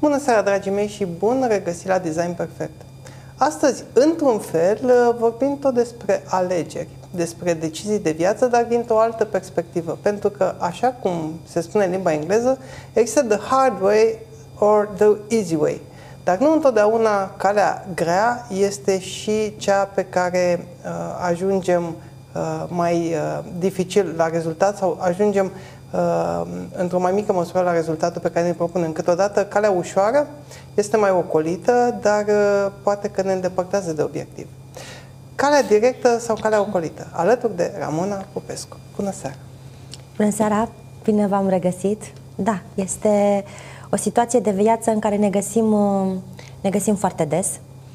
Bună seara, dragii mei, și bun regăsit la Design Perfect! Astăzi, într-un fel, vorbim tot despre alegeri, despre decizii de viață, dar dintr-o altă perspectivă. Pentru că, așa cum se spune în limba engleză, există the hard way or the easy way. Dar nu întotdeauna calea grea este și cea pe care ajungem mai dificil la rezultat sau ajungem într-o mai mică măsură la rezultatul pe care ne propunem. Câteodată calea ușoară este mai ocolită, dar poate că ne îndepărtează de obiectiv. Calea directă sau calea ocolită? Alături de Ramona Popescu. Bună seara! Bună seara! Bine v-am regăsit! Da, este o situație de viață în care ne găsim foarte des.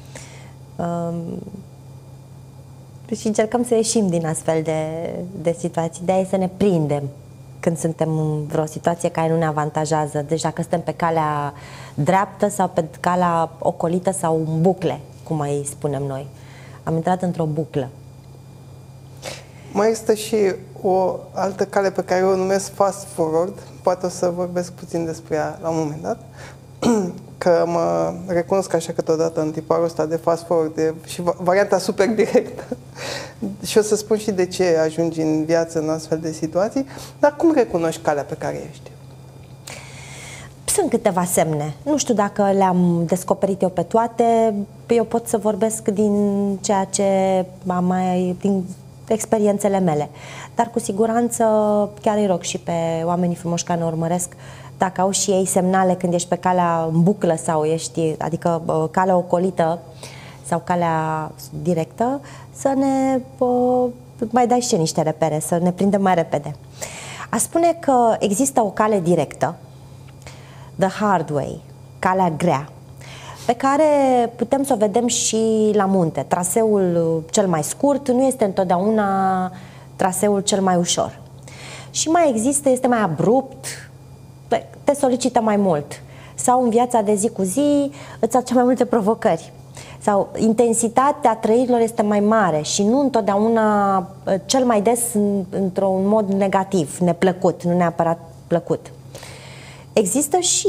Și încercăm să ieșim din astfel de situații. De-aia să ne prindem când suntem în vreo situație care nu ne avantajează. Deci dacă suntem pe calea dreaptă sau pe calea ocolită sau în bucle, cum mai spunem noi. Am intrat într-o buclă. Mai există și o altă cale pe care o numesc fast forward. Poate o să vorbesc puțin despre ea la un moment dat. Că mă recunosc așa câteodată în tiparul ăsta de fast forward și varianta super directă. Și o să spun și de ce ajungi în viață în astfel de situații. Dar cum recunoști calea pe care ești? Sunt câteva semne. Nu știu dacă le-am descoperit eu pe toate. Eu pot să vorbesc din ceea ce din experiențele mele. Dar cu siguranță chiar îi rog și pe oamenii frumoși care ne urmăresc, dacă au și ei semnale când ești pe calea în buclă sau ești, adică calea ocolită sau calea directă, să ne mai dai și niște repere, să ne prindem mai repede. A spune că există o cale directă, the hard way, calea grea, pe care putem să o vedem și la munte. Traseul cel mai scurt nu este întotdeauna traseul cel mai ușor. Și mai există, este mai abrupt, te solicită mai mult. Sau în viața de zi cu zi îți aduce mai multe provocări. Sau intensitatea trăirilor este mai mare și nu întotdeauna, cel mai des într-un mod negativ, neplăcut, nu neapărat plăcut. Există și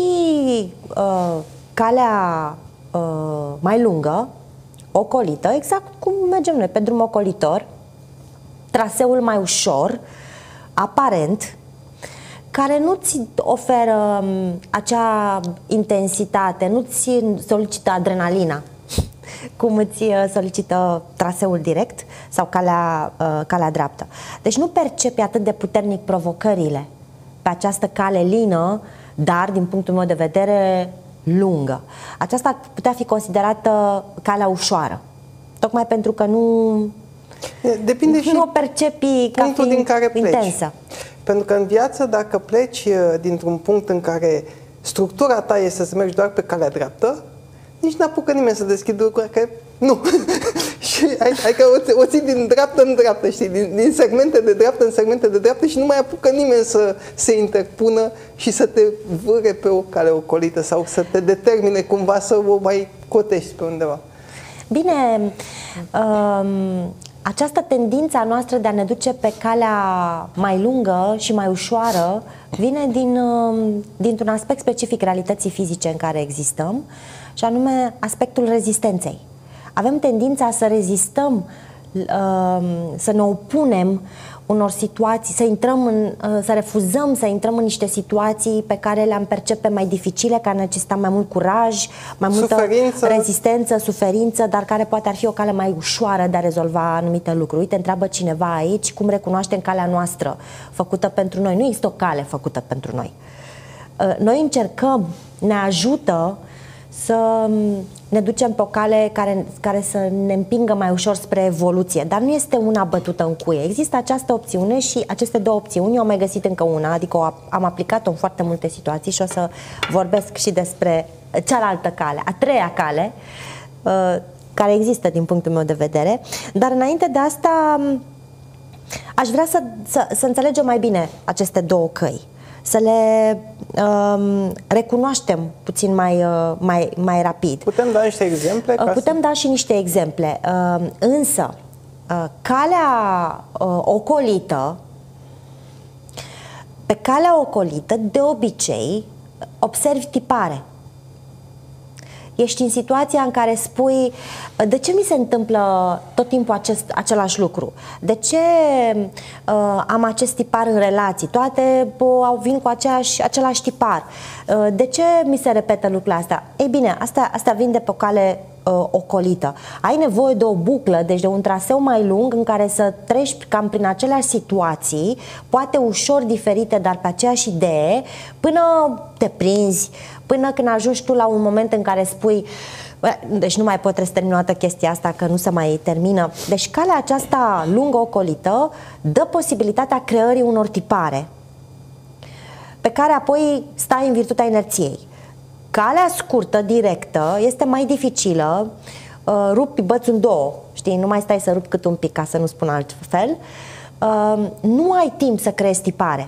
calea mai lungă, ocolită, exact cum mergem noi, pe drum ocolitor, traseul mai ușor, aparent, care nu-ți oferă acea intensitate, nu-ți solicită adrenalina, cum îți solicită traseul direct sau calea dreaptă. Deci nu percepi atât de puternic provocările pe această cale lină, dar, din punctul meu de vedere, lungă. Aceasta ar putea fi considerată calea ușoară, tocmai pentru că nu o percepi ca fiind din care pleci. Intensă. Pentru că în viață, dacă pleci dintr-un punct în care structura ta este să mergi doar pe calea dreaptă, nici n-apucă nimeni să deschidă lucruri, că nu. Și adică o ții din dreaptă în dreaptă, știi? Din segmente de dreaptă în segmente de dreaptă și nu mai apucă nimeni să se interpună și să te vâre pe o cale ocolită sau să te determine cumva să o mai cotești pe undeva. Bine, această tendință a noastră de a ne duce pe calea mai lungă și mai ușoară vine dintr-un aspect specific realității fizice în care existăm, și anume aspectul rezistenței. Avem tendința să rezistăm, să ne opunem unor situații, să refuzăm să intrăm în niște situații pe care le-am percepe mai dificile, care necesită mai mult curaj, mai multă rezistență, suferință, dar care poate ar fi o cale mai ușoară de a rezolva anumite lucruri. Uite, întreabă cineva aici cum recunoaștem calea noastră făcută pentru noi. Nu există o cale făcută pentru noi. Noi încercăm, ne ajută să ne ducem pe o cale care să ne împingă mai ușor spre evoluție, dar nu este una bătută în cuie. Există această opțiune și aceste două opțiuni, eu am mai găsit încă una, adică am aplicat-o în foarte multe situații și o să vorbesc și despre cealaltă cale, a treia cale, care există din punctul meu de vedere, dar înainte de asta aș vrea să înțelegem mai bine aceste două căi, să le recunoaștem puțin mai rapid. Putem da niște exemple? Putem da și niște exemple. Însă, calea ocolită, pe calea ocolită, de obicei, observi tipare. Ești în situația în care spui: de ce mi se întâmplă tot timpul același lucru? De ce am acest tipar în relații? Toate vin cu același tipar. De ce mi se repetă lucrurile astea? Ei bine, asta vin de pe o cale ocolită. Ai nevoie de o buclă, deci de un traseu mai lung în care să treci cam prin aceleași situații, poate ușor diferite, dar pe aceeași idee, până te prinzi, până când ajungi tu la un moment în care spui: deci nu mai pot, trebuie să termin o dată chestia asta, că nu se mai termină. Deci calea aceasta lungă ocolită dă posibilitatea creării unor tipare pe care apoi stai în virtutea inerției. Calea scurtă, directă, este mai dificilă, rupi, băți în două, știi, nu mai stai să rupi cât un pic, ca să nu spun altfel. Nu ai timp să creezi tipare.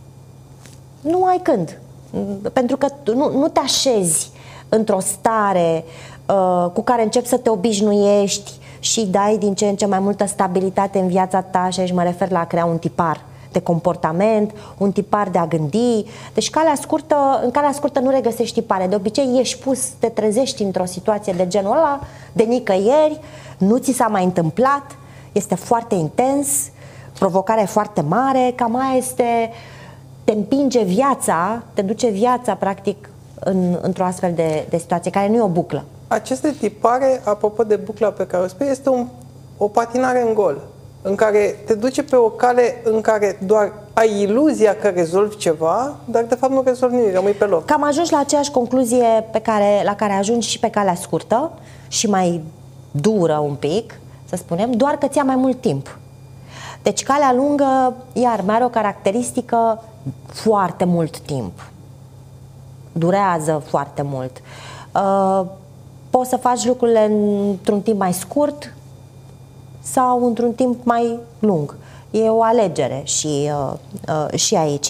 Nu ai când. Pentru că nu te așezi într-o stare cu care începi să te obișnuiești și dai din ce în ce mai multă stabilitate în viața ta, și aici mă refer la a crea un tipar de comportament, un tipar de a gândi. Deci în calea scurtă nu regăsești tipare. De obicei ești pus, te trezești într-o situație de genul ăla, de nicăieri, nu ți s-a mai întâmplat, este foarte intens, provocarea e foarte mare, cam aia este, te împinge viața, te duce viața practic într-o astfel de situație, care nu e o buclă. Aceste tipare, apropo de bucla pe care o spui, este o patinare în gol, în care te duce pe o cale în care doar ai iluzia că rezolvi ceva, dar de fapt nu rezolvi nimic, rămâi pe loc. Cam ajungi la aceeași concluzie la care ajungi și pe calea scurtă și mai dură un pic, să spunem, doar că ți-a mai mult timp. Deci calea lungă, iar, mai are o caracteristică: foarte mult timp. Durează foarte mult. Poți să faci lucrurile într-un timp mai scurt sau într-un timp mai lung. E o alegere și aici.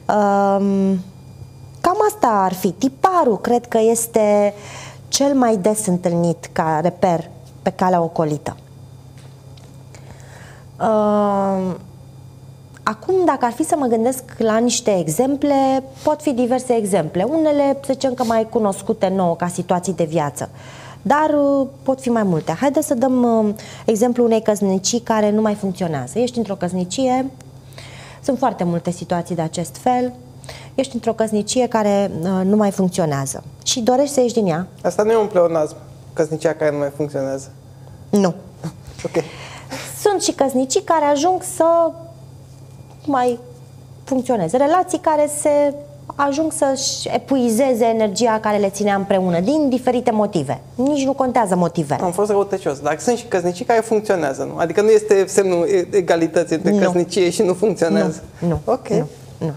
Cam asta ar fi. Tiparul cred că este cel mai des întâlnit ca reper pe calea ocolită. Acum, dacă ar fi să mă gândesc la niște exemple, pot fi diverse exemple. Unele, să zicem că mai cunoscute nouă ca situații de viață, dar pot fi mai multe. Haideți să dăm exemplu unei căsnicii care nu mai funcționează. Ești într-o căsnicie, sunt foarte multe situații de acest fel, ești într-o căsnicie care nu mai funcționează și dorești să ieși din ea. Asta nu e un pleonasm, căsnicia care nu mai funcționează. Nu. Ok. Sunt și căsnicii care ajung să mai funcționeze. Relații care ajung să-și epuizeze energia care le ținea împreună, din diferite motive. Nici nu contează motivele. Am fost răutăcios, dar sunt și căsnicii care funcționează, nu? Adică nu este semnul egalității între căsnicie și nu funcționează. Nu. Ok. Nu.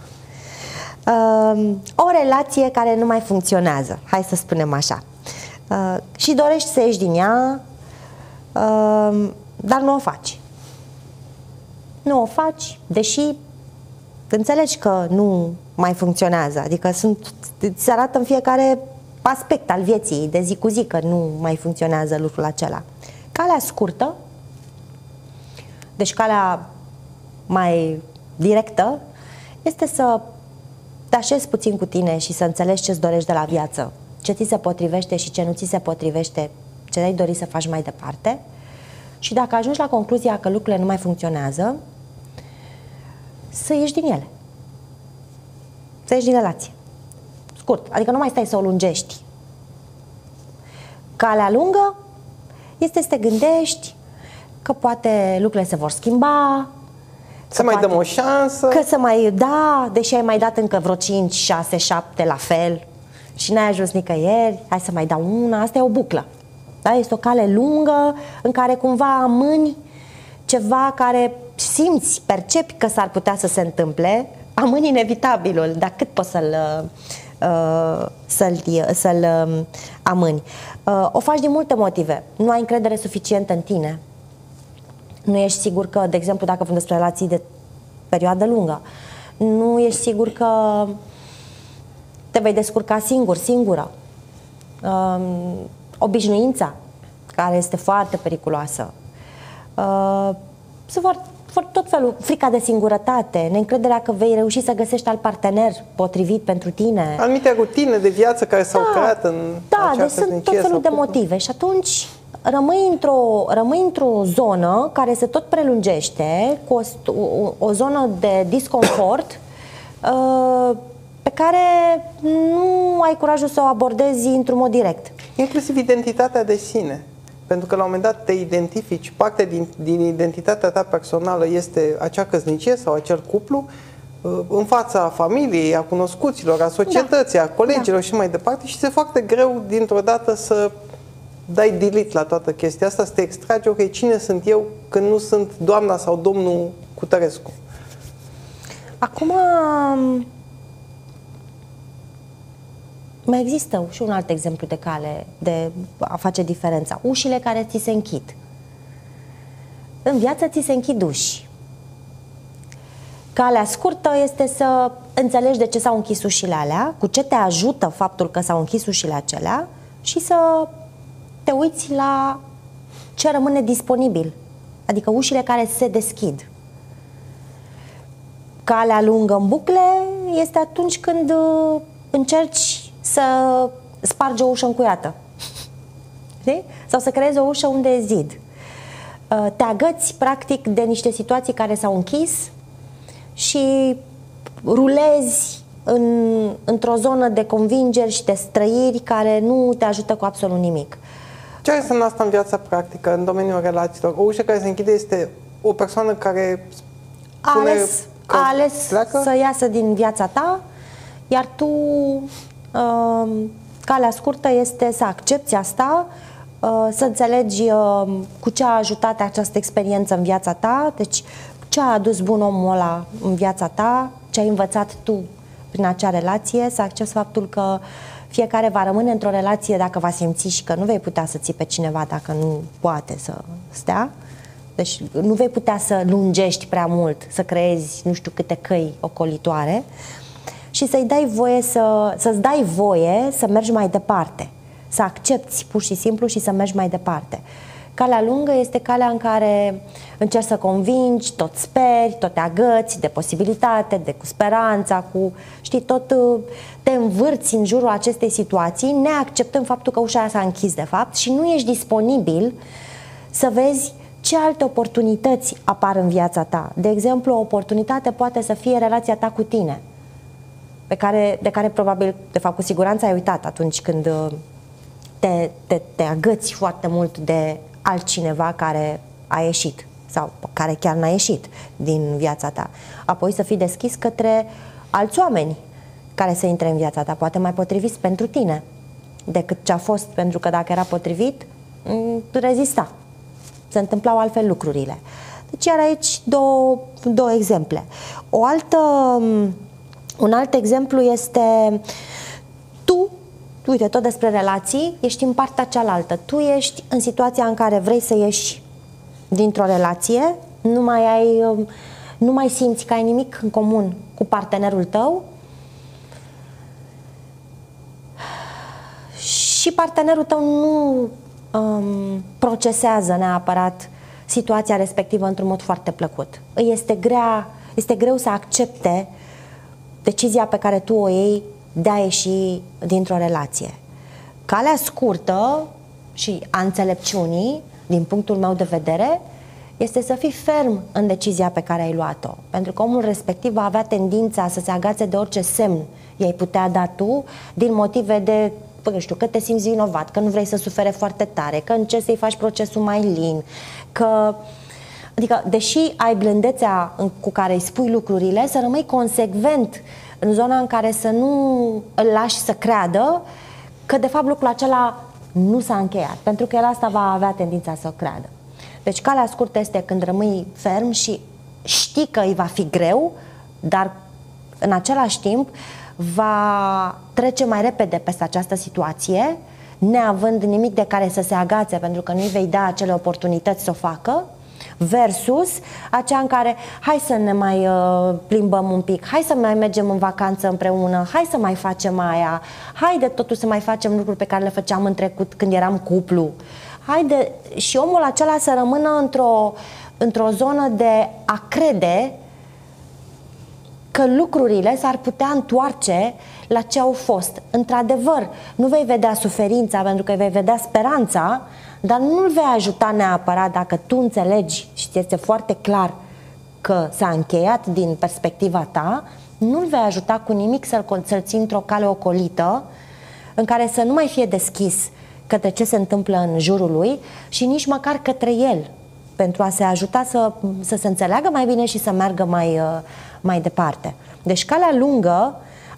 O relație care nu mai funcționează, hai să spunem așa, și dorești să ieși din ea, dar nu o faci. Nu o faci, deși înțelegi că nu mai funcționează. Adică se arată în fiecare aspect al vieții, de zi cu zi, că nu mai funcționează lucrul acela. Calea scurtă, deci calea mai directă, este să te așezi puțin cu tine și să înțelegi ce-ți dorești de la viață, ce ți se potrivește și ce nu ți se potrivește, ce ai dori să faci mai departe. Și dacă ajungi la concluzia că lucrurile nu mai funcționează, să ieși din ele. Să ieși din relație. Scurt, adică nu mai stai să o lungești. Calea lungă este să te gândești că poate lucrurile se vor schimba, să mai dăm o șansă. Că să mai, da, deși ai mai dat încă vreo 5, 6, 7 la fel și n-ai ajuns nicăieri, hai să mai dau una, asta e o buclă. Da? Este o cale lungă în care cumva amâni ceva care simți, percepi că s-ar putea să se întâmple, amâni inevitabilul, dar cât poți să-l amâni? O faci din multe motive. Nu ai încredere suficientă în tine. Nu ești sigur că, de exemplu, dacă vorbim despre relații de perioadă lungă, nu ești sigur că te vei descurca singur, singură. Obișnuința, care este foarte periculoasă. Sunt tot felul, frica de singurătate, neîncrederea că vei reuși să găsești alt partener potrivit pentru tine. Anumite rutine de viață care s-au creat în deci sunt tot felul de motive și atunci rămâi într-o zonă care se tot prelungește, cu o zonă de disconfort pe care nu ai curajul să o abordezi într-un mod direct. Inclusiv identitatea de sine. Pentru că la un moment dat te identifici, parte din identitatea ta personală este acea căsnicie sau acel cuplu, în fața familiei, a cunoscuților, a societății, a colegilor și mai departe, și este foarte greu dintr-o dată să dai delete la toată chestia asta, să te extragi, ok, cine sunt eu când nu sunt doamna sau domnul Cutărescu? Acum mai există și un alt exemplu de cale de a face diferența. Ușile care ți se închid. În viață ți se închid uși. Calea scurtă este să înțelegi de ce s-au închis ușile alea, cu ce te ajută faptul că s-au închis ușile acelea și să te uiți la ce rămâne disponibil, adică ușile care se deschid. Calea lungă în bucle este atunci când încerci să spargi o ușă încuiată. Știi? Sau să creezi o ușă unde e zid. Te agăți practic de niște situații care s-au închis și rulezi într-o zonă de convingeri și de străiri care nu te ajută cu absolut nimic. Ce înseamnă asta în viața practică, în domeniul relațiilor? O ușă care se închide este o persoană care a ales să iasă din viața ta, iar tu calea scurtă este să accepti asta, să înțelegi cu ce a ajutat această experiență în viața ta, deci ce a adus bun omul ăla în viața ta, ce ai învățat tu prin acea relație, să accepti faptul că fiecare va rămâne într-o relație dacă va simți și că nu vei putea să ții pe cineva dacă nu poate să stea. Deci nu vei putea să lungești prea mult, să creezi nu știu câte căi ocolitoare și să-i dai voie să-ți dai voie să mergi mai departe, să accepti pur și simplu și să mergi mai departe. Calea lungă este calea în care încerci să convingi, tot speri, tot te agăți de posibilitate, de cu speranța, știi, tot te învârți în jurul acestei situații, neacceptând faptul că ușa aia s-a închis de fapt și nu ești disponibil să vezi ce alte oportunități apar în viața ta. De exemplu, o oportunitate poate să fie relația ta cu tine, de care probabil, de fapt, cu siguranță ai uitat atunci când te agăți foarte mult de altcineva care a ieșit sau care chiar n-a ieșit din viața ta. Apoi să fii deschis către alți oameni care să intre în viața ta, poate mai potriviți pentru tine decât ce a fost, pentru că dacă era potrivit, rezista. Se întâmplau altfel lucrurile. Deci iar aici două exemple. Un alt exemplu este tu, uite, tot despre relații, ești în partea cealaltă. Tu ești în situația în care vrei să ieși dintr-o relație, nu mai simți că ai nimic în comun cu partenerul tău și partenerul tău nu procesează neapărat situația respectivă într-un mod foarte plăcut. Este greu să accepte decizia pe care tu o iei de a ieși dintr-o relație. Calea scurtă și a înțelepciunii, din punctul meu de vedere, este să fii ferm în decizia pe care ai luat-o. Pentru că omul respectiv va avea tendința să se agațe de orice semn i-ai putea da tu, din motive de, nu știu, că te simți vinovat, că nu vrei să sufere foarte tare, că încerci să-i faci procesul mai lin, că... Adică, deși ai blândețea cu care îi spui lucrurile, să rămâi consecvent în zona în care să nu îl lași să creadă că de fapt lucrul acela nu s-a încheiat, pentru că el asta va avea tendința să o creadă. Deci calea scurtă este când rămâi ferm și știi că îi va fi greu, dar în același timp va trece mai repede peste această situație, neavând nimic de care să se agațe, pentru că nu-i vei da acele oportunități să o facă, versus aceea în care hai să ne mai plimbăm un pic, hai să mai mergem în vacanță împreună, hai să mai facem aia, haide totuși să mai facem lucruri pe care le făceam în trecut când eram cuplu, haide, și omul acela să rămână într-o zonă de a crede că lucrurile s-ar putea întoarce la ce au fost. Într-adevăr, nu vei vedea suferința pentru că vei vedea speranța, dar nu-l vei ajuta neapărat dacă tu înțelegi și ți este foarte clar că s-a încheiat din perspectiva ta, nu-l vei ajuta cu nimic să-l ții într-o cale ocolită în care să nu mai fie deschis către ce se întâmplă în jurul lui și nici măcar către el, pentru a se ajuta să se înțeleagă mai bine și să meargă mai departe. Deci calea lungă,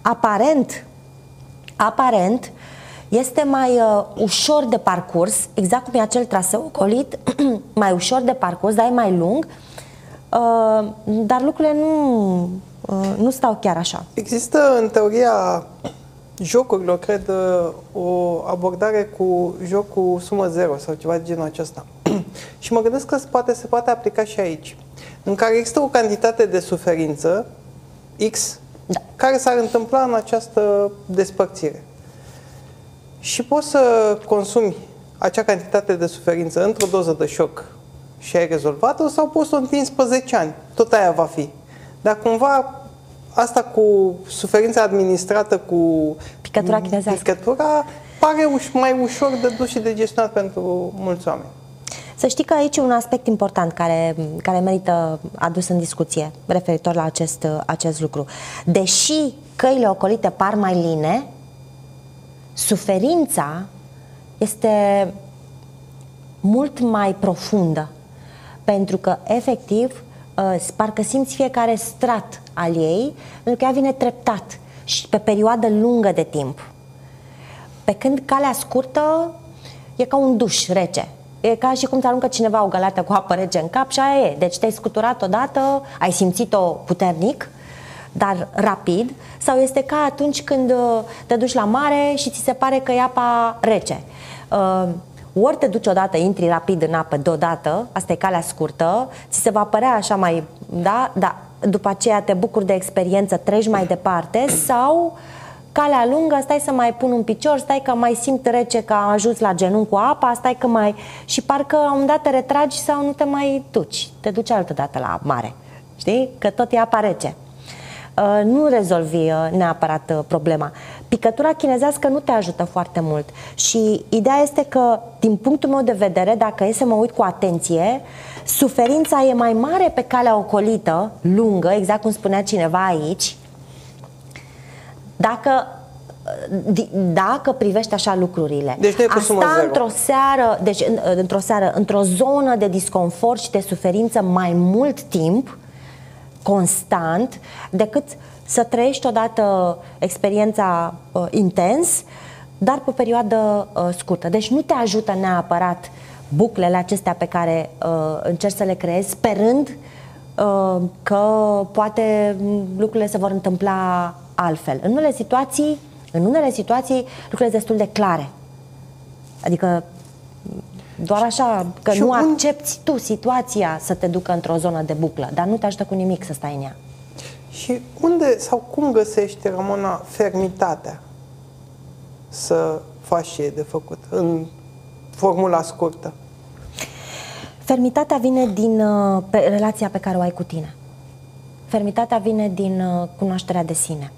aparent este mai ușor de parcurs, exact cum e acel traseu ocolit, mai ușor de parcurs, dar e mai lung, dar lucrurile nu stau chiar așa. Există în teoria jocurilor, cred, o abordare cu jocul sumă zero sau ceva de genul acesta. Și mă gândesc că se poate aplica și aici, în care există o cantitate de suferință X, da, care s-ar întâmpla în această despărțire. Și poți să consumi acea cantitate de suferință într-o doză de șoc și ai rezolvat-o, sau poți să o întinzi pe 10 ani. Tot aia va fi. Dar cumva asta cu suferința administrată cu picătura pare mai ușor de dus și de gestionat pentru mulți oameni. Să știi că aici e un aspect important care merită adus în discuție referitor la acest lucru. Deși căile ocolite par mai line, suferința este mult mai profundă, pentru că efectiv parcă simți fiecare strat al ei, pentru că ea vine treptat și pe perioadă lungă de timp. Pe când calea scurtă e ca un duș rece. E ca și cum ți aruncă cineva o găleată cu apă rece în cap și aia e. Deci te-ai scuturat odată, ai simțit-o puternic, dar rapid, sau este ca atunci când te duci la mare și ți se pare că e apa rece. Ori te duci odată, intri rapid în apă deodată, asta e calea scurtă, ți se va părea așa mai, da, după aceea te bucuri de experiență, treci mai departe, sau calea lungă, stai să mai pun un picior, stai că mai simt rece că am ajuns la genunchi cu apa, stai că mai... și parcă la un dat te retragi sau nu te mai duci, te duci altă dată la mare, știi? Că tot e apa rece. Nu rezolvi neapărat problema. Picătura chinezească nu te ajută foarte mult și ideea este că, din punctul meu de vedere, dacă e să mă uit cu atenție, suferința e mai mare pe calea ocolită, lungă, exact cum spunea cineva aici, dacă privești așa lucrurile. Deci într-o seară, într-o zonă de disconfort și de suferință mai mult timp, constant, decât să trăiești odată experiența intens, dar pe o perioadă scurtă. Deci nu te ajută neapărat buclele acestea pe care încerci să le creezi, sperând că poate lucrurile se vor întâmpla altfel. În unele situații lucrurile sunt destul de clare. Adică doar așa că nu accepti tu situația să te ducă într-o zonă de buclă, dar nu te ajută cu nimic să stai în ea. Și unde sau cum găsești, Ramona, fermitatea să faci ce e de făcut în formula scurtă? Fermitatea vine din relația pe care o ai cu tine. Fermitatea vine din cunoașterea de sine.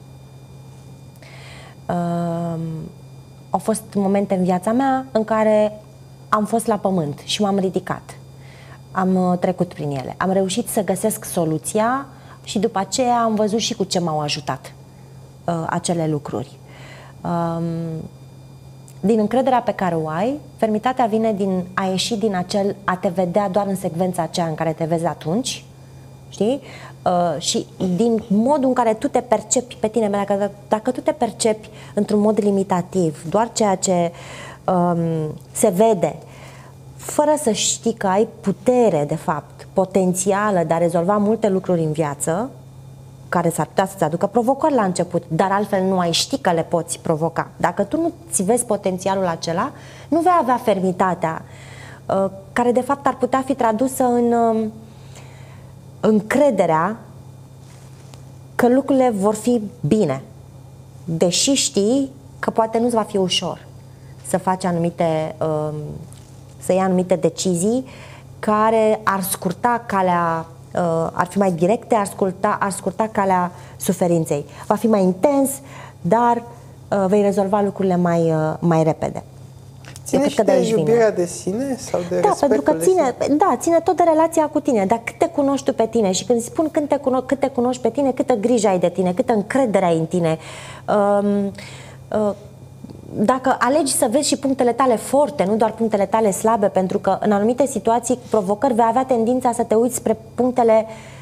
Au fost momente în viața mea în care am fost la pământ și m-am ridicat. Am trecut prin ele. Am reușit să găsesc soluția și după aceea am văzut și cu ce m-au ajutat acele lucruri. Din încrederea pe care o ai, fermitatea vine din a ieși din acel a te vedea doar în secvența aceea în care te vezi atunci, știi? Și din modul în care tu te percepi pe tine, dacă tu te percepi într-un mod limitativ, doar ceea ce se vede, fără să știi că ai putere, de fapt, potențială de a rezolva multe lucruri în viață, care s-ar putea să-ți aducă provocări la început, dar altfel nu ai ști că le poți provoca. Dacă tu nu ți vezi potențialul acela, nu vei avea fermitatea, care de fapt ar putea fi tradusă în încrederea că lucrurile vor fi bine, deși știi că poate nu-ți va fi ușor să faci să iei anumite decizii care ar scurta calea, ar fi mai directe, ar scurta calea suferinței. Va fi mai intens, dar vei rezolva lucrurile mai repede. Ține și de iubirea de sine sau de respectul pentru că ține tot de relația cu tine. Dar cât te cunoști tu pe tine și când spun cât te cunoști pe tine, câtă grijă ai de tine, câtă încredere ai în tine, dacă alegi să vezi și punctele tale forte, nu doar punctele tale slabe, pentru că în anumite situații, provocări, vei avea tendința să te uiți spre punctele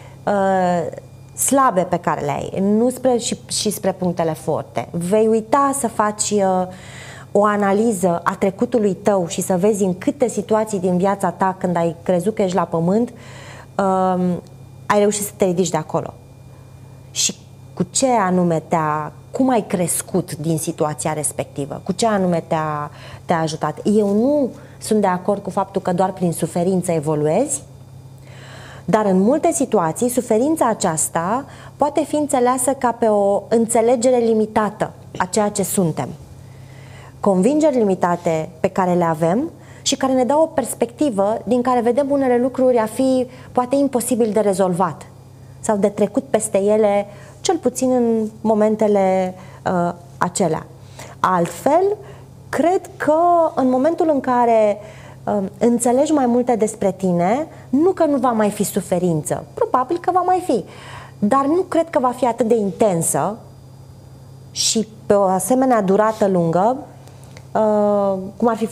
slabe pe care le ai, nu și spre punctele forte. Vei uita să faci o analiză a trecutului tău și să vezi în câte situații din viața ta, când ai crezut că ești la pământ, ai reușit să te ridici de acolo. Și cu ce anume cum ai crescut din situația respectivă, cu ce anume te-a ajutat. Eu nu sunt de acord cu faptul că doar prin suferință evoluezi, dar în multe situații suferința aceasta poate fi înțeleasă ca pe o înțelegere limitată a ceea ce suntem. Convingeri limitate pe care le avem și care ne dau o perspectivă din care vedem unele lucruri a fi poate imposibil de rezolvat sau de trecut peste ele, cel puțin în momentele acelea. Altfel, cred că în momentul în care înțelegi mai multe despre tine, nu că nu va mai fi suferință, probabil că va mai fi, dar nu cred că va fi atât de intensă și pe o asemenea durată lungă, cum ar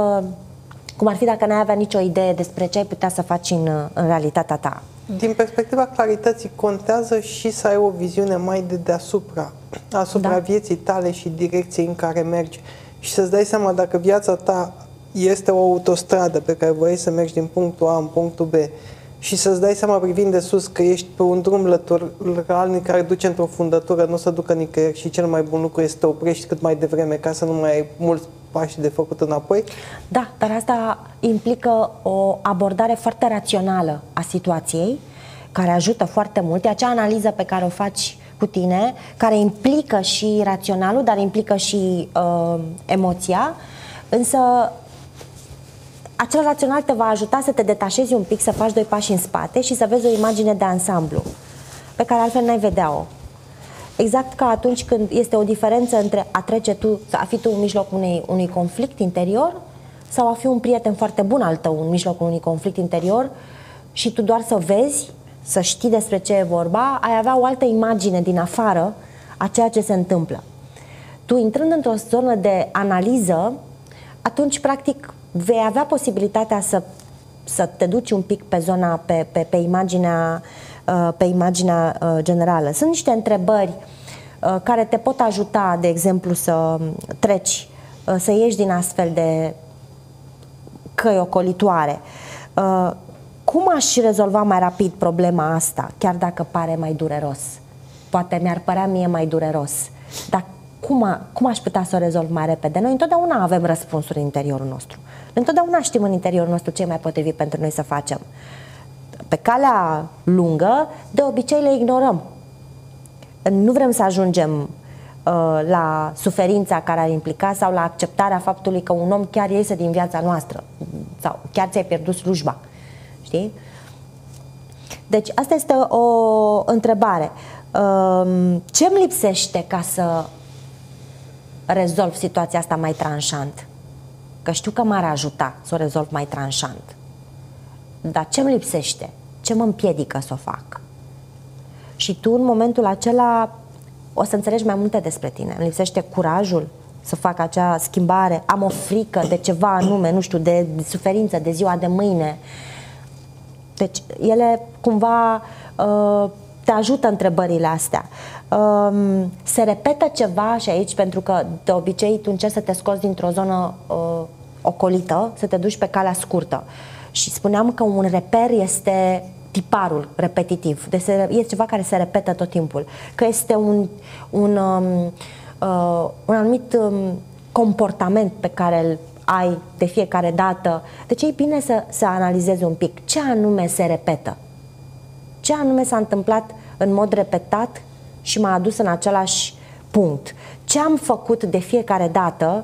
fi dacă n-ai avea nicio idee despre ce ai putea să faci în realitatea ta. Din perspectiva clarității, contează și să ai o viziune mai de deasupra, asupra vieții tale și direcției în care mergi și să-ți dai seama dacă viața ta este o autostradă pe care vrei să mergi din punctul A în punctul B și să-ți dai seama privind de sus că ești pe un drum lăturalnic care duce într-o fundătură, nu o să ducă nicăieri și cel mai bun lucru este să te oprești cât mai devreme ca să nu mai ai mulți pași de făcut înapoi. Da, dar asta implică o abordare foarte rațională a situației, care ajută foarte mult. E acea analiză pe care o faci cu tine, care implică și raționalul, dar implică și emoția, însă acel rațional te va ajuta să te detașezi un pic, să faci 2 pași în spate și să vezi o imagine de ansamblu pe care altfel n-ai vedea-o. Exact ca atunci când este o diferență între a fi tu în mijlocul unui conflict interior sau a fi un prieten foarte bun al tău în mijlocul unui conflict interior și tu doar să vezi, să știi despre ce e vorba, ai avea o altă imagine din afară a ceea ce se întâmplă. Tu intrând într-o zonă de analiză, atunci practic vei avea posibilitatea să te duci un pic pe zona, pe imaginea generală. Sunt niște întrebări care te pot ajuta, de exemplu, să treci, să ieși din astfel de căi ocolitoare. Cum aș rezolva mai rapid problema asta, chiar dacă pare mai dureros? Poate mi-ar părea mie mai dureros, dar cum aș putea să o rezolv mai repede? Noi întotdeauna avem răspunsuri în interiorul nostru. Noi întotdeauna știm în interiorul nostru ce e mai potrivit pentru noi să facem. Pe calea lungă, de obicei le ignorăm. Nu vrem să ajungem la suferința care ar implica sau la acceptarea faptului că un om chiar iese din viața noastră sau chiar ți-ai pierdut slujba. Știi? Deci asta este o întrebare. Ce-mi lipsește ca să rezolv situația asta mai tranșant? Că știu că m-ar ajuta să o rezolv mai tranșant. Dar ce-mi lipsește? Ce mă împiedică să o fac? Și tu în momentul acela o să înțelegi mai multe despre tine. Îmi lipsește curajul să fac acea schimbare. Am o frică de ceva anume, nu știu, de suferință, de ziua de mâine. Deci ele cumva te ajută întrebările astea. Se repetă ceva și aici, pentru că de obicei tu încerci să te scoți dintr-o zonă ocolită, să te duci pe calea scurtă. Și spuneam că un reper este tiparul repetitiv. Deci este ceva care se repetă tot timpul. Că este un anumit comportament pe care îl ai de fiecare dată. Deci e bine să analizezi un pic ce anume se repetă. Ce anume s-a întâmplat în mod repetat și m-a adus în același punct. Ce am făcut de fiecare dată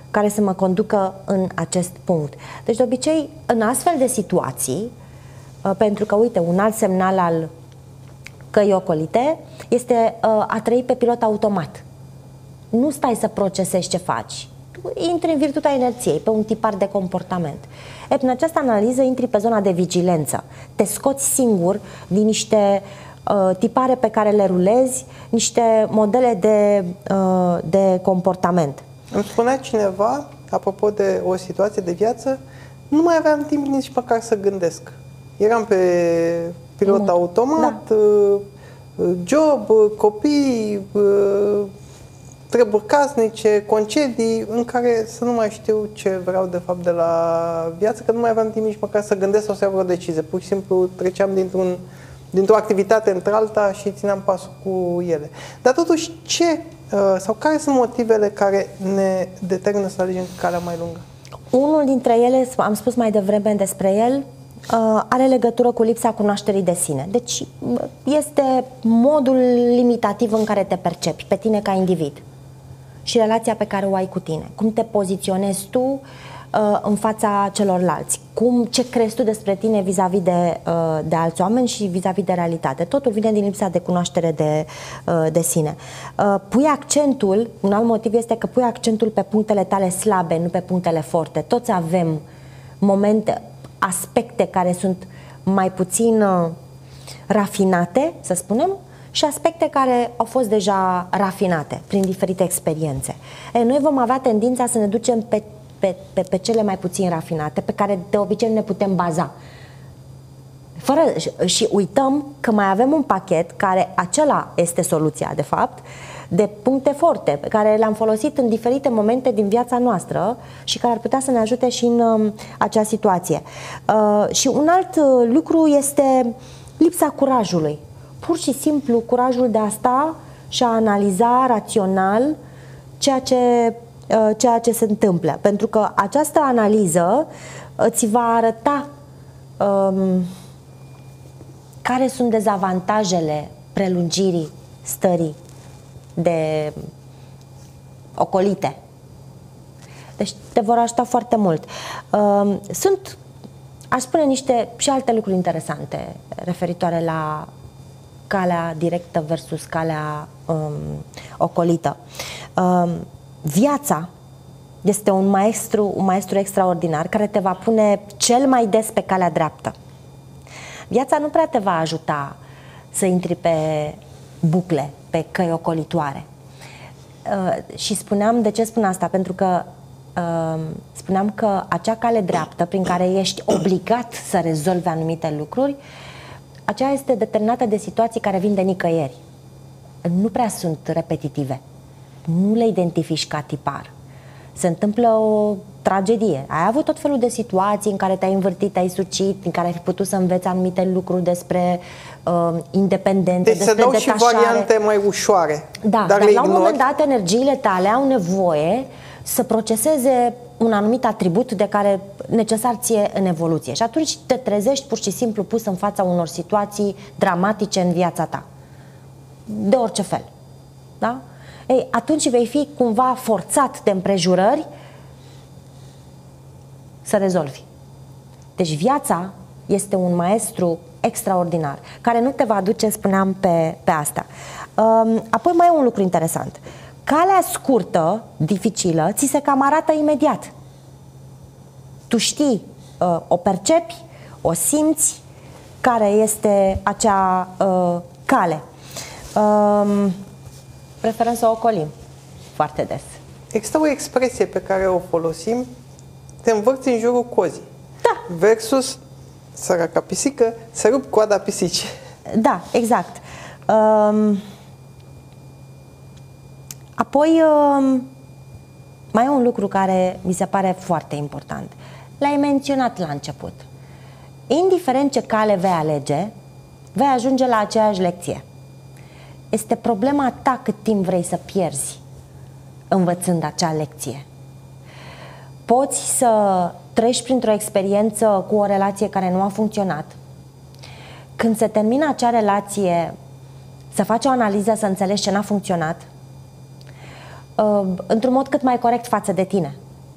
care să mă conducă în acest punct. Deci, de obicei, în astfel de situații, pentru că, uite, un alt semnal al căii ocolite este a trăi pe pilot automat. Nu stai să procesezi ce faci. Tu intri în virtutea inerției, pe un tipar de comportament. Prin această analiză intri pe zona de vigilență. Te scoți singur din niște tipare pe care le rulezi, niște modele de comportament. Îmi spunea cineva, apropo de o situație de viață, nu mai aveam timp nici măcar să gândesc. Eram pe pilot automat, job, copii, treburi casnice, concedii, în care să nu mai știu ce vreau de fapt de la viață, că nu mai aveam timp nici măcar să gândesc sau să iau vreo decizie. Pur și simplu treceam dintr-o activitate într-alta și țineam pasul cu ele. Dar totuși, sau care sunt motivele care ne determină să alegem calea mai lungă? Unul dintre ele, am spus mai devreme despre el, are legătură cu lipsa cunoașterii de sine. Deci este modul limitativ în care te percepi pe tine ca individ și relația pe care o ai cu tine. Cum te poziționezi tu în fața celorlalți. Ce crezi tu despre tine vis-a-vis de alți oameni și vis-a-vis de realitate. Totul vine din lipsa de cunoaștere de sine. Pui accentul, un alt motiv este că pui accentul pe punctele tale slabe, nu pe punctele forte. Toți avem momente, aspecte care sunt mai puțin rafinate, să spunem, și aspecte care au fost deja rafinate prin diferite experiențe. Noi vom avea tendința să ne ducem pe cele mai puțin rafinate, pe care de obicei nu ne putem baza. Și uităm că mai avem un pachet care acela este soluția, de fapt, de puncte forte, pe care le-am folosit în diferite momente din viața noastră și care ar putea să ne ajute și în acea situație. Și un alt lucru este lipsa curajului. Pur și simplu curajul de a sta și a analiza rațional ceea ce se întâmplă. Pentru că această analiză îți va arăta care sunt dezavantajele prelungirii stării de ocolite. Deci te vor ajuta foarte mult. Sunt, aș spune, niște și alte lucruri interesante referitoare la calea directă versus calea ocolită. Viața este un maestru extraordinar care te va pune cel mai des pe calea dreaptă. Viața nu prea te va ajuta să intri pe bucle, pe căi ocolitoare. Și spuneam, de ce spun asta? Pentru că spuneam că acea cale dreaptă prin care ești obligat să rezolvi anumite lucruri, aceea este determinată de situații care vin de nicăieri. Nu prea sunt repetitive. Nu le identifici ca tipar. Se întâmplă o tragedie. Ai avut tot felul de situații în care te-ai învârtit, te-ai sucit, în care ai fi putut să înveți anumite lucruri despre independență, deci despre deci detașare. se dau și variante mai ușoare. Da, dar la un moment dat energiile tale au nevoie să proceseze un anumit atribut de care necesar ție în evoluție. Și atunci te trezești pur și simplu pus în fața unor situații dramatice în viața ta. De orice fel. Da? Ei, atunci vei fi cumva forțat de împrejurări să rezolvi. Deci viața este un maestru extraordinar, care nu te va aduce, spuneam, pe asta. Apoi mai e un lucru interesant. Calea scurtă, dificilă, ți se cam arată imediat. Tu știi, o percepi, o simți, care este acea cale. Preferăm să o ocolim foarte des. Există o expresie pe care o folosim, te învârți în jurul cozii. Da. Versus săraca pisică, se rup coada pisicii. Da, exact. Apoi, mai e un lucru care mi se pare foarte important. L-ai menționat la început. Indiferent ce cale vei alege, vei ajunge la aceeași lecție. Este problema ta cât timp vrei să pierzi învățând acea lecție. Poți să treci printr-o experiență cu o relație care nu a funcționat. Când se termină acea relație, să faci o analiză, să înțelegi ce n-a funcționat într-un mod cât mai corect față de tine.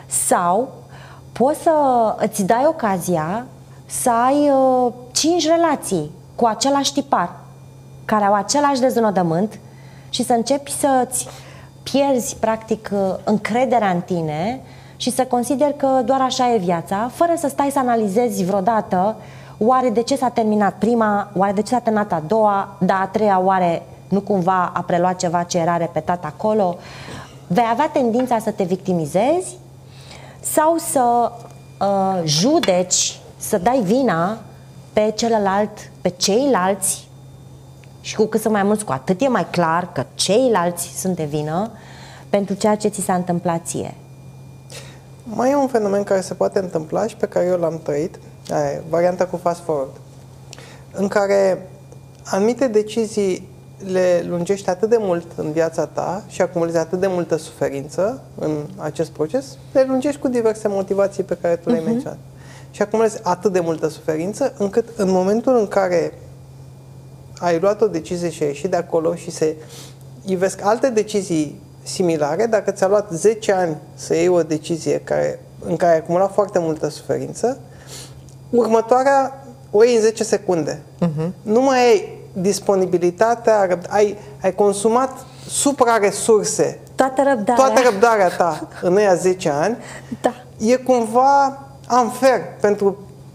Sau poți să îți dai ocazia să ai 5 relații cu același tipar, care au același deznodământ, și să începi să-ți pierzi practic încrederea în tine și să consideri că doar așa e viața, fără să stai să analizezi vreodată oare de ce s-a terminat prima, oare de ce s-a terminat a doua, dar a treia oare nu cumva a preluat ceva ce era repetat acolo. Vei avea tendința să te victimizezi sau să judeci, să dai vina pe celălalt, pe ceilalți, și cu cât sunt mai mulți, cu atât e mai clar că ceilalți sunt de vină pentru ceea ce ți s-a întâmplat ție. Mai e un fenomen care se poate întâmpla și pe care eu l-am trăit, varianta cu fast forward, în care anumite decizii le lungești atât de mult în viața ta și acumulezi atât de multă suferință în acest proces, le lungești cu diverse motivații pe care tu le-ai menționat. Și acumulezi atât de multă suferință, încât în momentul în care ai luat o decizie și ai ieșit de acolo și se ivesc alte decizii similare, dacă ți-a luat 10 ani să iei o decizie în care ai acumulat foarte multă suferință, următoarea o iei în 10 secunde. Nu mai ai disponibilitatea, ai consumat supraresurse, toată răbdarea ta în aia 10 ani, e cumva unfair pentru...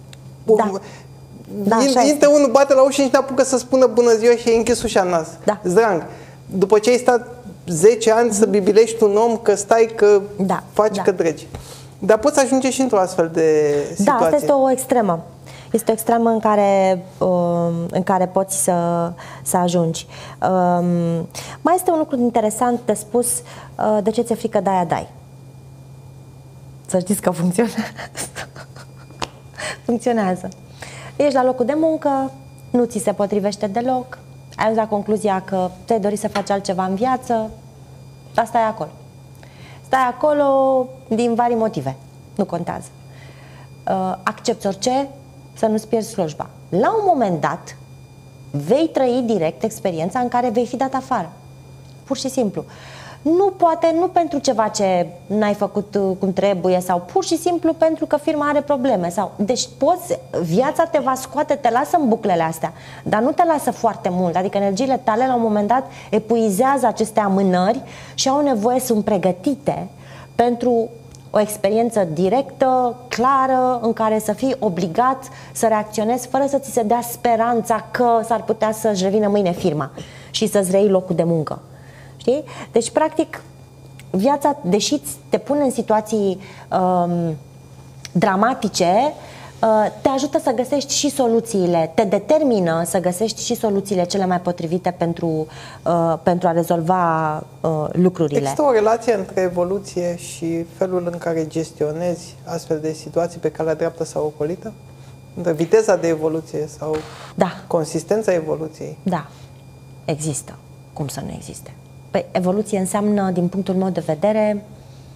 Intră unul, bate la ușă și nici n-apucă să spună bună ziua și ai închis ușa în nas. Zdrang. După ce ai stat 10 ani să bibilești un om că stai, că faci, că dregi. Dar poți ajunge și într-o astfel de situație. Da, asta este o extremă. Este o extremă în care poți să ajungi. Mai este un lucru interesant de spus, de ce ți-e frică de aia dai. Să știți că funcționează. Funcționează. Ești la locul de muncă, nu ți se potrivește deloc, ai ajuns la concluzia că ți-ai dorit să faci altceva în viață, dar stai acolo. Stai acolo din vari motive, nu contează. Accepți orice să nu-ți pierzi slujba. La un moment dat vei trăi direct experiența în care vei fi dat afară. Pur și simplu. Nu poate, nu pentru ceva ce n-ai făcut cum trebuie sau pur și simplu pentru că firma are probleme. Deci viața te va scoate, te lasă în buclele astea, dar nu te lasă foarte mult. Adică energiile tale la un moment dat epuizează aceste amânări și au nevoie, sunt pregătite pentru o experiență directă, clară, în care să fii obligat să reacționezi fără să ți se dea speranța că s-ar putea să-și revină mâine firma și să-ți reiei locul de muncă. Știi? Deci, practic, viața, deși te pune în situații dramatice, te ajută să găsești și soluțiile, te determină să găsești și soluțiile cele mai potrivite pentru a rezolva lucrurile. Există o relație între evoluție și felul în care gestionezi astfel de situații pe calea dreaptă sau ocolită? Între viteza de evoluție sau consistența evoluției? Da, există. Cum să nu existe? Păi, evoluție înseamnă, din punctul meu de vedere,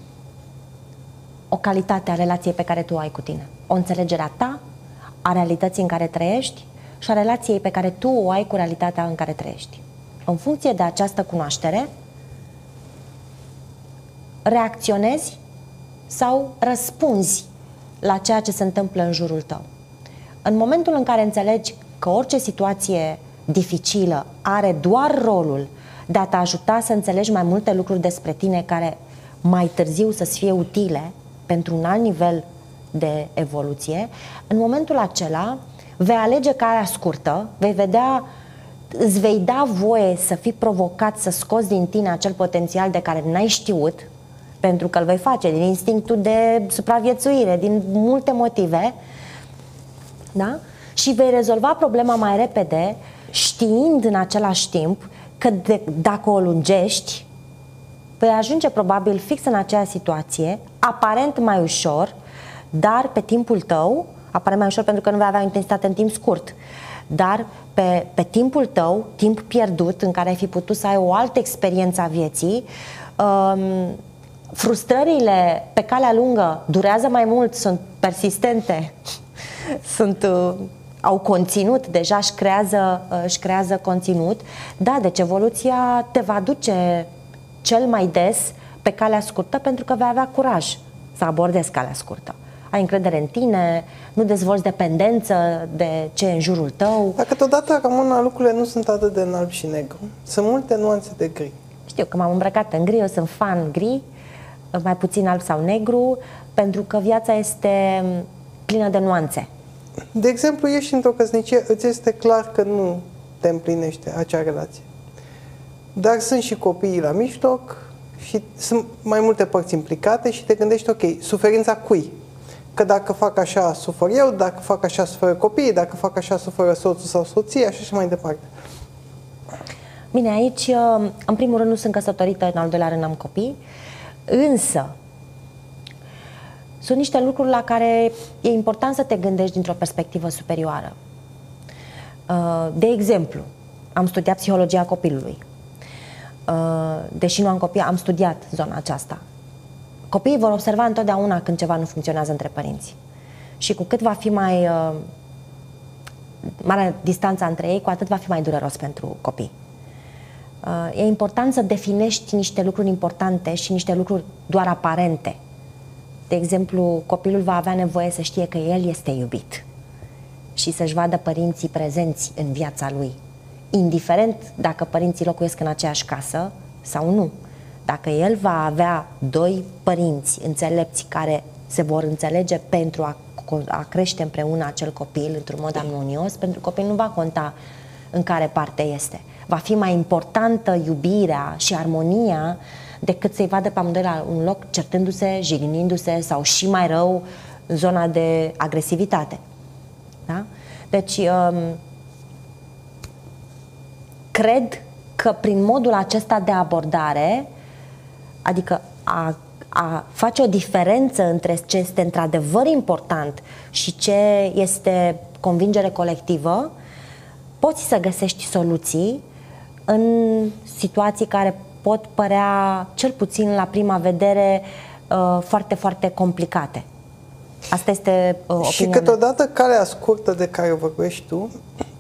o calitate a relației pe care tu o ai cu tine. O înțelegere a ta, a realității în care trăiești și a relației pe care tu o ai cu realitatea în care trăiești. În funcție de această cunoaștere, reacționezi sau răspunzi la ceea ce se întâmplă în jurul tău. În momentul în care înțelegi că orice situație dificilă are doar rolul de a te ajuta să înțelegi mai multe lucruri despre tine care mai târziu să-ți fie utile pentru un alt nivel de evoluție, în momentul acela vei alege calea scurtă, îți vei da voie să fii provocat să scoți din tine acel potențial de care n-ai știut, pentru că îl vei face din instinctul de supraviețuire, din multe motive, da? Și vei rezolva problema mai repede, știind în același timp că dacă o lungești, vei ajunge probabil fix în aceeași situație, aparent mai ușor, dar pe timpul tău, aparent mai ușor pentru că nu vei avea o intensitate în timp scurt, dar pe timpul tău, timp pierdut, în care ai fi putut să ai o altă experiență a vieții, frustrările pe calea lungă durează mai mult, sunt persistente, au conținut, deja își creează conținut. Da, deci evoluția te va duce cel mai des pe calea scurtă pentru că vei avea curaj să abordezi calea scurtă. Ai încredere în tine, nu dezvolți dependență de ce e în jurul tău. Dar câteodată, Ramona, lucrurile nu sunt atât de în alb și negru. Sunt multe nuanțe de gri. Știu că m-am îmbrăcat în gri, eu sunt fan gri, mai puțin alb sau negru, pentru că viața este plină de nuanțe. De exemplu, ești într-o căsnicie, îți este clar că nu te împlinește acea relație. Dar sunt și copiii la mijloc și sunt mai multe părți implicate și te gândești, ok, suferința cui? Că dacă fac așa, sufăr eu, dacă fac așa, suferă copiii, dacă fac așa, suferă soțul sau soția și așa mai departe. Bine, aici, în primul rând, nu sunt căsătorită, în al doilea rând am copii, însă sunt niște lucruri la care e important să te gândești dintr-o perspectivă superioară. De exemplu, am studiat psihologia copilului. Deși nu am copii, am studiat zona aceasta. Copiii vor observa întotdeauna când ceva nu funcționează între părinți. Și cu cât va fi mai mare distanța între ei, cu atât va fi mai dureros pentru copii. E important să definești niște lucruri importante și niște lucruri doar aparente. De exemplu, copilul va avea nevoie să știe că el este iubit și să-și vadă părinții prezenți în viața lui, indiferent dacă părinții locuiesc în aceeași casă sau nu. Dacă el va avea doi părinți înțelepți care se vor înțelege pentru a crește împreună acel copil într-un mod armonios, pentru copil nu va conta în care parte este. Va fi mai importantă iubirea și armonia decât să-i vadă pe amândoi la un loc certându-se, jignindu-se sau și mai rău în zona de agresivitate. Da? Deci, cred că prin modul acesta de abordare, adică a face o diferență între ce este într-adevăr important și ce este convingere colectivă, poți să găsești soluții în situații care pot părea, cel puțin la prima vedere, foarte, foarte complicate. Asta este opinia Și câteodată calea scurtă de care vorbești tu,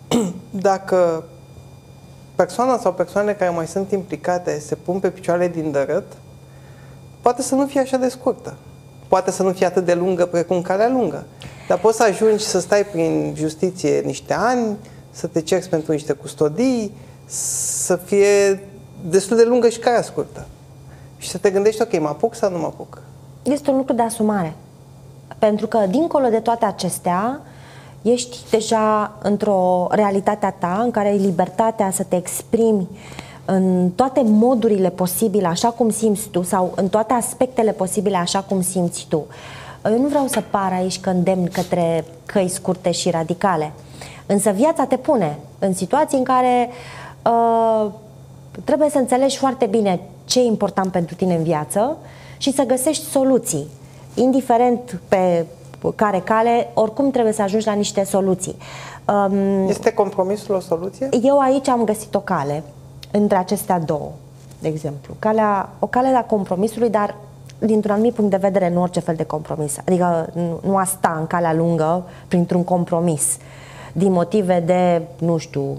dacă persoana sau persoanele care mai sunt implicate se pun pe picioare din dărât, poate să nu fie așa de scurtă. Poate să nu fie atât de lungă precum calea lungă. Dar poți să ajungi să stai prin justiție niște ani, să te ceri pentru niște custodii, să fie destul de lungă și calea scurtă. Și să te gândești, ok, mă apuc sau nu mă apuc? Este un lucru de asumare. Pentru că, dincolo de toate acestea, ești deja într-o realitate a ta în care ai libertatea să te exprimi în toate modurile posibile, așa cum simți tu, sau în toate aspectele posibile, așa cum simți tu. Eu nu vreau să par aici că îndemn către căi scurte și radicale. Însă viața te pune în situații în care trebuie să înțelegi foarte bine ce e important pentru tine în viață și să găsești soluții. Indiferent pe care cale, oricum trebuie să ajungi la niște soluții. Este compromisul o soluție? Eu aici am găsit o cale între acestea două, de exemplu. O cale a compromisului, dar dintr-un anumit punct de vedere, nu orice fel de compromis. Adică nu a sta în calea lungă printr-un compromis din motive de, nu știu,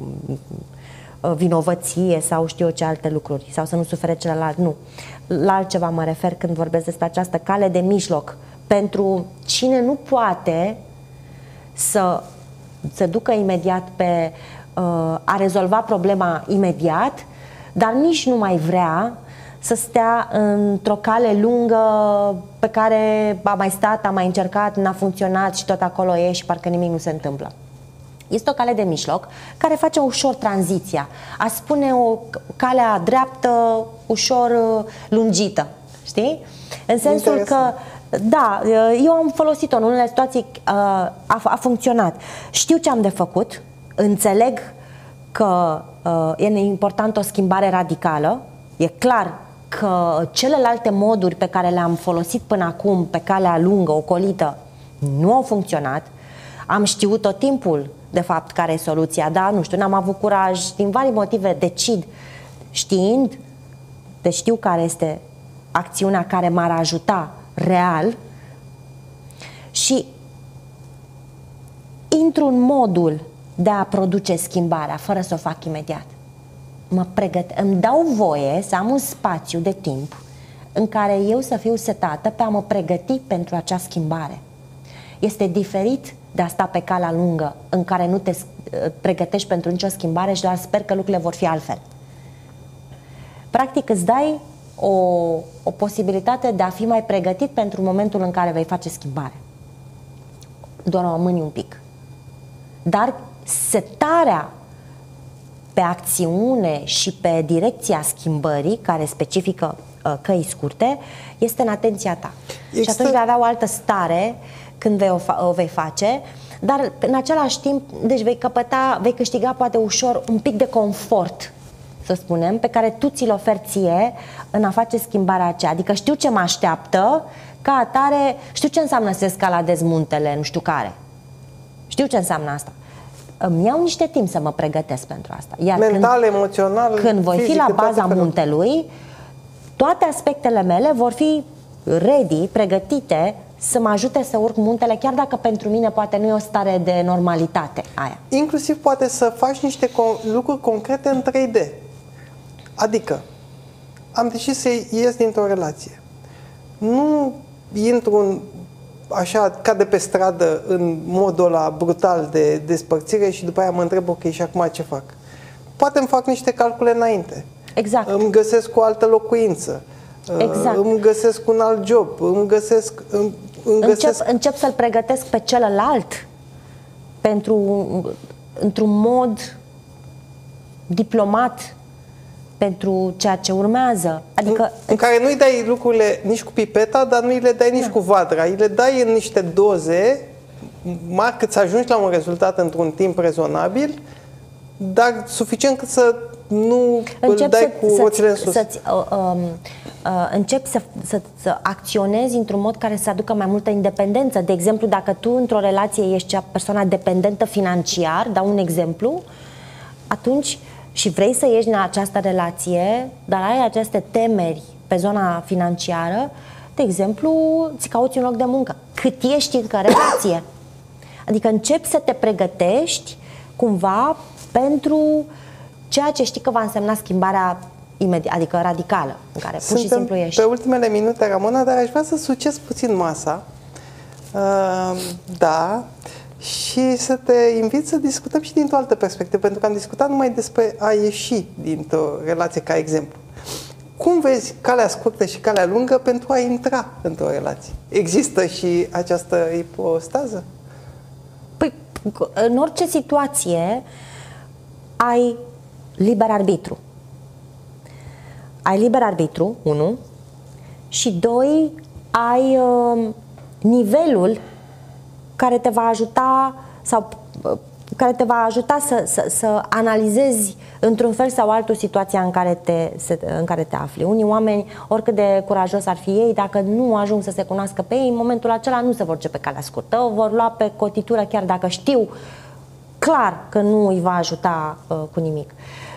vinovăție sau știu eu ce alte lucruri, sau să nu sufere celălalt, nu. La altceva mă refer când vorbesc despre această cale de mijloc. Pentru cine nu poate să se ducă imediat pe a rezolva problema imediat, dar nici nu mai vrea să stea într-o cale lungă pe care a mai stat, a mai încercat, n-a funcționat și tot acolo e și parcă nimic nu se întâmplă. Este o cale de mijloc care face ușor tranziția. A spune o calea dreaptă, ușor lungită, știi? În sensul că, da, eu am folosit-o în unele situații, a funcționat. Știu ce am de făcut, înțeleg că e important o schimbare radicală, e clar că celelalte moduri pe care le-am folosit până acum pe calea lungă, ocolită, nu au funcționat. Am știut tot timpul, de fapt, care e soluția, dar nu știu, n-am avut curaj, din vari motive decid, știind, deci știu care este acțiunea care m-ar ajuta real și intru în modul de a produce schimbarea fără să o fac imediat. Îmi dau voie să am un spațiu de timp în care eu să fiu setată pe a mă pregăti pentru acea schimbare. Este diferit de a sta pe calea lungă, în care nu te pregătești pentru nicio schimbare și doar sper că lucrurile vor fi altfel. Practic îți dai o posibilitate de a fi mai pregătit pentru momentul în care vei face schimbare. Doar o amâni un pic. Dar setarea pe acțiune și pe direcția schimbării, care specifică căi scurte, este în atenția ta. Și atunci vei avea o altă stare când o vei face, dar în același timp, deci vei câștiga poate ușor un pic de confort, să spunem, pe care tu ți-l oferi ție în a face schimbarea aceea. Adică știu ce mă așteaptă, ca atare, știu ce înseamnă să escaladez muntele, nu știu care. Știu ce înseamnă asta. Îmi iau niște timp să mă pregătesc pentru asta. Iar mental, emoțional, când voi fi la baza muntelui, toate aspectele mele vor fi ready, pregătite să mă ajute să urc muntele, chiar dacă pentru mine poate nu e o stare de normalitate aia. Inclusiv poate să faci niște lucruri concrete în 3D. Adică, am decis să ies dintr-o relație. Nu intru așa, ca de pe stradă, în modul ăla brutal de despărțire și după aia mă întreb, ok, și acum ce fac? Poate îmi fac niște calcule înainte. Exact. Îmi găsesc o altă locuință. Exact. Îmi găsesc un alt job. Încep să-l pregătesc pe celălalt într-un mod diplomat pentru ceea ce urmează. Adică în care nu-i dai lucrurile nici cu pipeta, dar nu-i le dai nici cu vadra. Îi le dai în niște doze mari cât să ajungi la un rezultat într-un timp rezonabil, dar suficient cât să nu îl dai cu roțile în sus. Începi să acționezi într-un mod care să aducă mai multă independență. De exemplu, dacă tu într-o relație ești persoana dependentă financiar, dau un exemplu, atunci și vrei să ieși din această relație, dar ai aceste temeri pe zona financiară, de exemplu, îți cauți un loc de muncă. Cât ești încă în relație. Adică începi să te pregătești cumva pentru ceea ce știi că va însemna schimbarea imediat, adică radicală, în care pur și simplu ești. Pe ultimele minute, Ramona, dar aș vrea să succes puțin masa. Da. Și să te invit să discutăm și dintr-o altă perspectivă, pentru că am discutat numai despre a ieși dintr-o relație ca exemplu. Cum vezi calea scurtă și calea lungă pentru a intra într-o relație? Există și această ipostază? Păi, în orice situație ai liber arbitru. Ai liber arbitru, 1, și 2, ai nivelul care te va ajuta sau care te va ajuta să analizezi într-un fel sau altul situația în care te afli. Unii oameni, oricât de curajos ar fi ei, dacă nu ajung să se cunoască pe ei, în momentul acela nu se vor duce pe calea scurtă, o vor lua pe cotitură, chiar dacă știu clar că nu îi va ajuta cu nimic.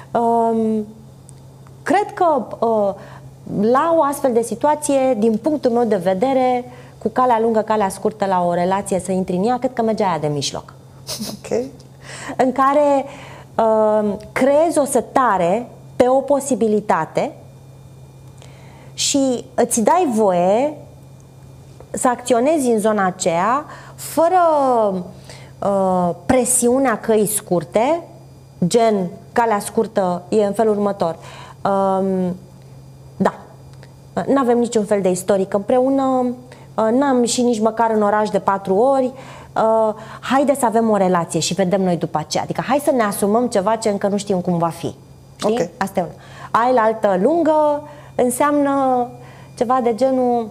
Cred că la o astfel de situație, din punctul meu de vedere, cu calea lungă, calea scurtă la o relație, să intri în ea, cred că merge aia de mijloc. Okay. În care creezi o setare pe o posibilitate și îți dai voie să acționezi în zona aceea fără presiunea căii scurte, gen calea scurtă e în felul următor. Da, n-avem niciun fel de istoric împreună, n-am și nici măcar în oraș de 4 ori, haide să avem o relație și vedem noi după aceea. Adică hai să ne asumăm ceva ce încă nu știm cum va fi. Știi? Okay. Asta e una. Ai la altă lungă înseamnă ceva de genul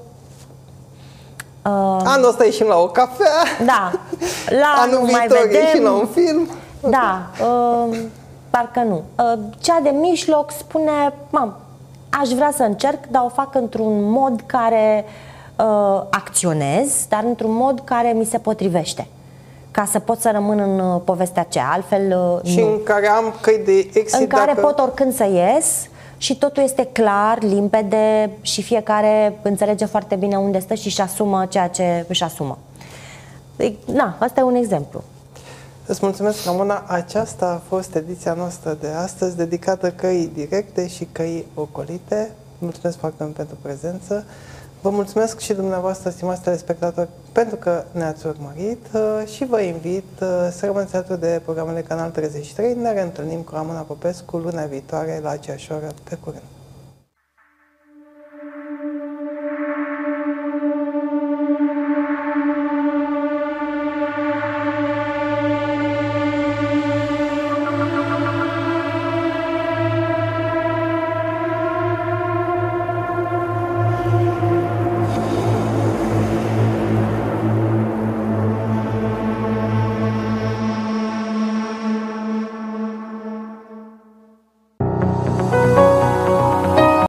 anul ăsta ieșim la o cafea. Da. La anul viitor ieșim la un film. Da. Parcă nu. Cea de mijloc spune, aș vrea să încerc, dar o fac într-un mod care acționez, dar într-un mod care mi se potrivește, ca să pot să rămân în povestea aceea. Altfel și nu. În care am căi de exit, în care pot oricând să ies și totul este clar, limpede și fiecare înțelege foarte bine unde stă și își asumă ceea ce își asumă. Da, asta e un exemplu. Îți mulțumesc, Ramona. Aceasta a fost ediția noastră de astăzi, dedicată căii directe și căii ocolite. Mulțumesc foarte mult pentru prezență. Vă mulțumesc și dumneavoastră, stimați telespectatori, pentru că ne-ați urmărit și vă invit să rămâneți alături de programele Canal 33. Ne reîntâlnim cu Ramona Popescu luna viitoare la aceeași oră. Pe curând!